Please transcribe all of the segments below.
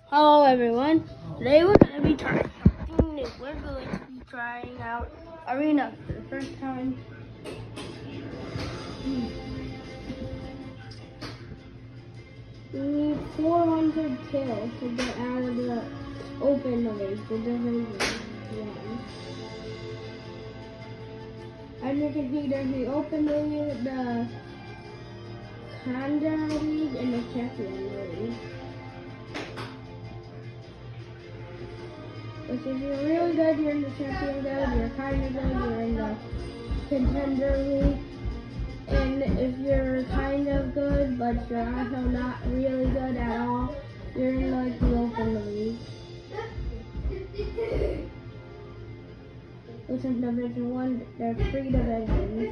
Hello everyone. Today we're going to be trying something new. We're going to be trying out Arena for the first time. We need 400 kills to get out of the open league, the division one. As you can see, there's the open league, the Kanda league, and the champion league. Which if you're really good, you're in the champion league. You're kind of good, you're in the contender league. And if you're kind of good, but you're also not really good at all, you're in like the open league. Which is Division 1, there's 3 divisions.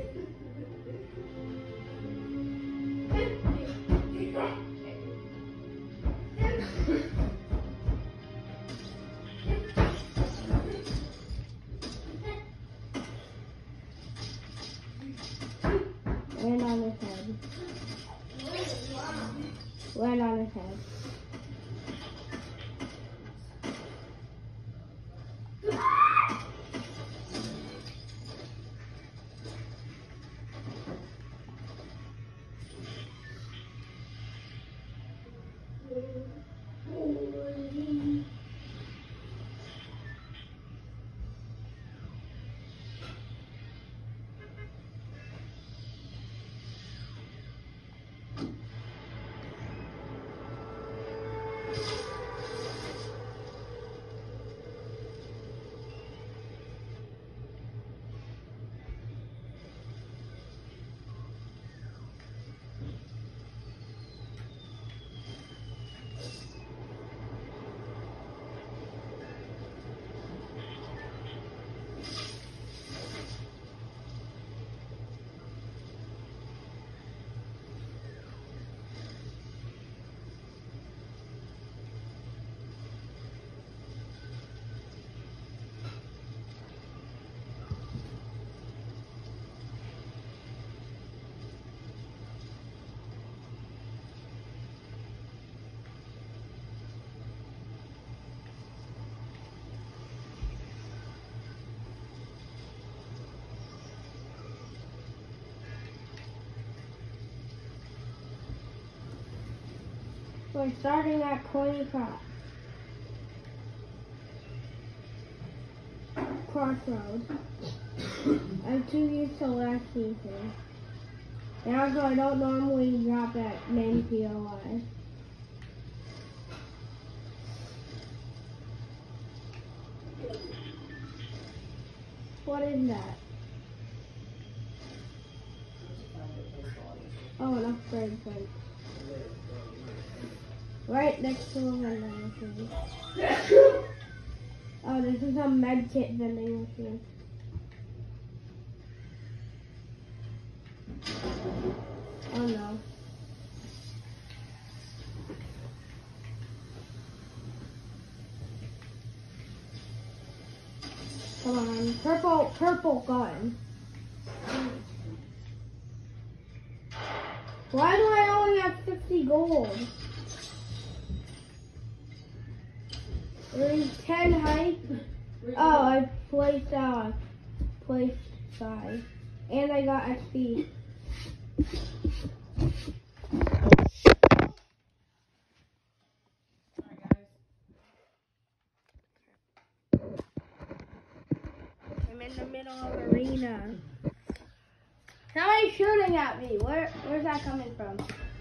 Land on his head. Land on his head. We're starting at Coiny Crossroads. I'm too used to last season. And also I don't normally drop at main POI. What is that? Oh, an upgrade point. Right next to a vending machine. Oh, this is a med kit vending machine. Oh no. Come on, purple gun. Why do I only have 50 gold? There's 10 hype. Oh, I placed 5. And I got XP. I'm in the middle of arena. Somebody's shooting at me. Where's that coming from?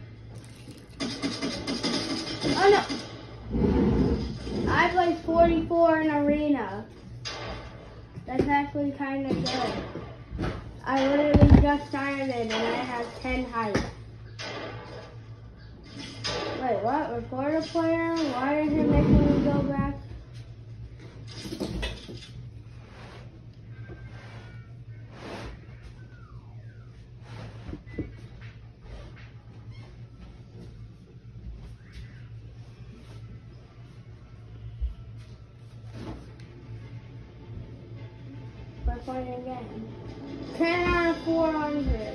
Oh no! I placed 44 in arena. That's actually kind of good. I literally just started and I have 10 height. Wait, what? Report a player? Why is it making me go back? We're playing again. 10 out of 400.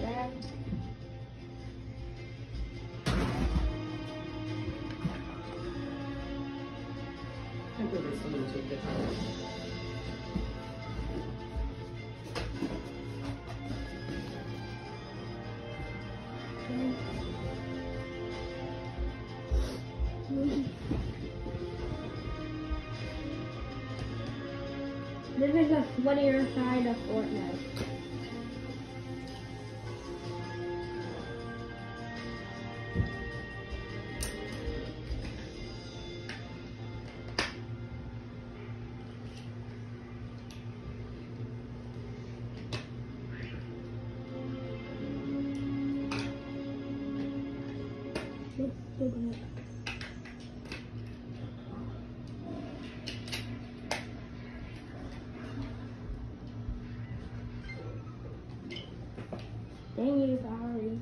Hopefully they still didn't take the time. This is a sweatier side of Fortnite. Dang you, sorry.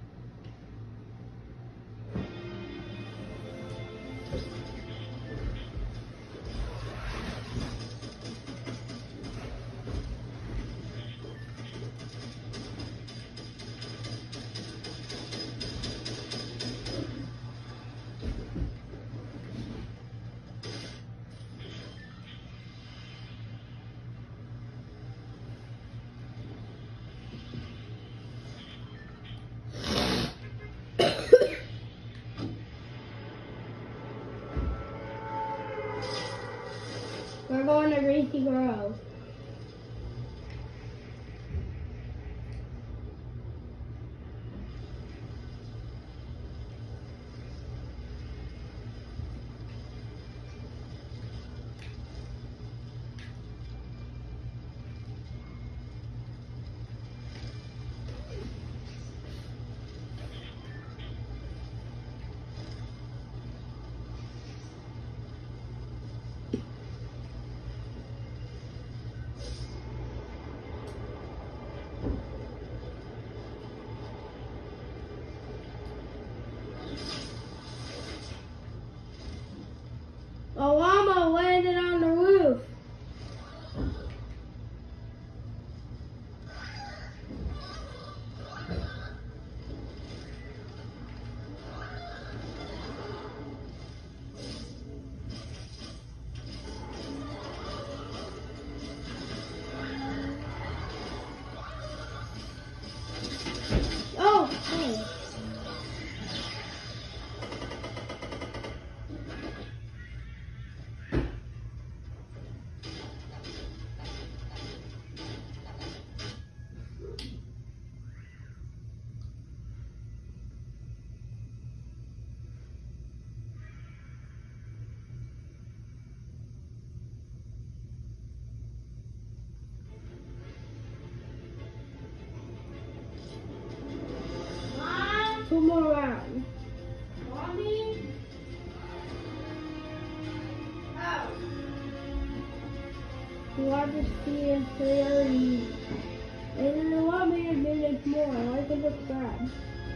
We're going to Greasy Grove. A llama landed on the roof. Oh, hey. Two more rounds. Mommy? Oh. You want to see in 30. And the lobby and minutes more. Like and subscribe.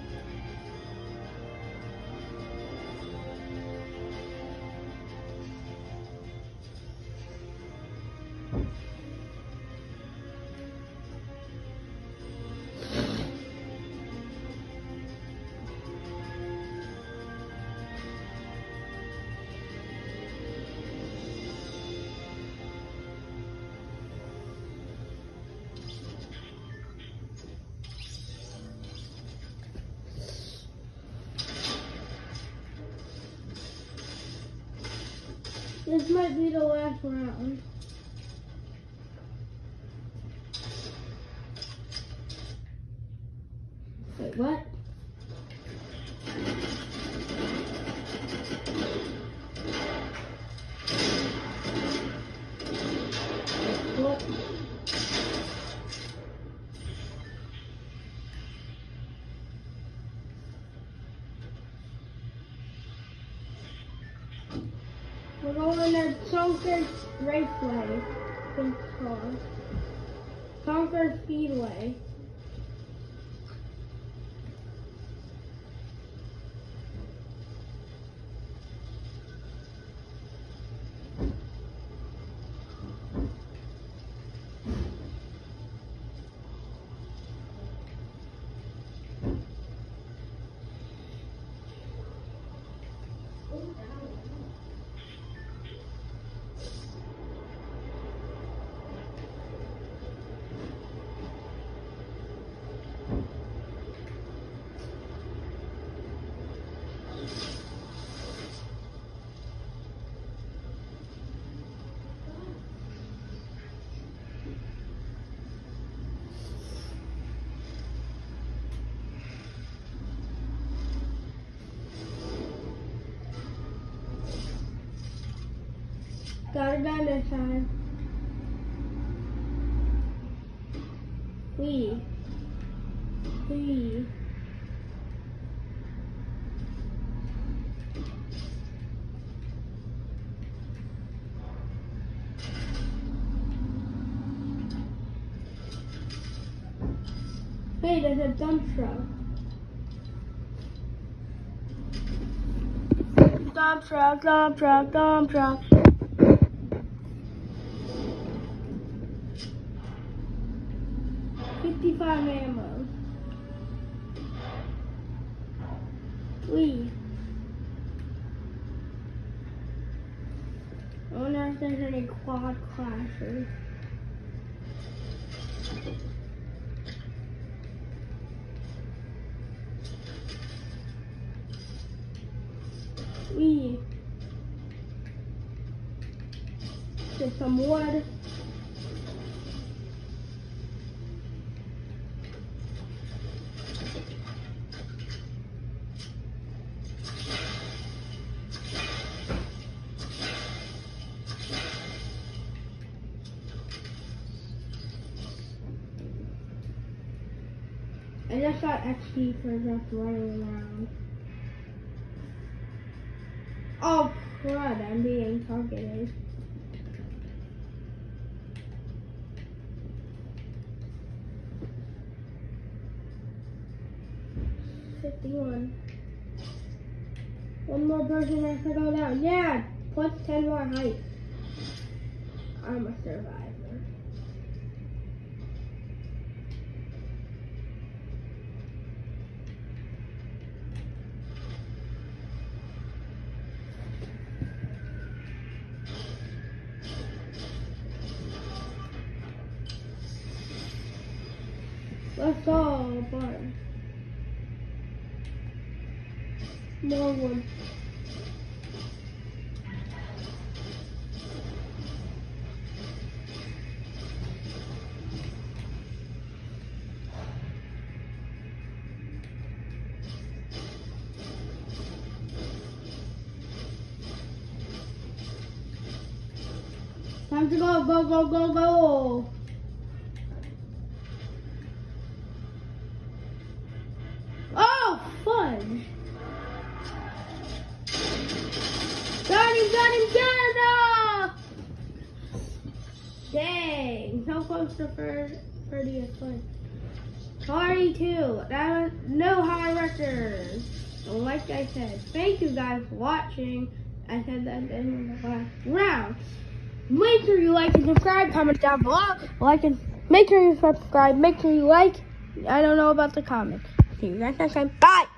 This might be the last round. Wait, what? What? We're going to Concord Raceway. Think car. Concord Speedway. Got it done this time. Wee. Hey, there's a dump truck. Dump truck. 55 ammo. Wee. I wonder if there's any quad clashes. Wee. Get some wood. I just got XP for just running around. Oh crud, I'm being targeted. One more person has to go down. Yeah, plus 10 more height. I'm a survivor. Let's go, boy. More wood. Time to go. Oh, fudge. Got him. Dang, so close to 30th place. 42, that was no high records. Like I said, thank you guys for watching. I said that in the last round. Make sure you like and subscribe, comment down below. Make sure you subscribe, make sure you like. I don't know about the comment. See you guys next time. Bye!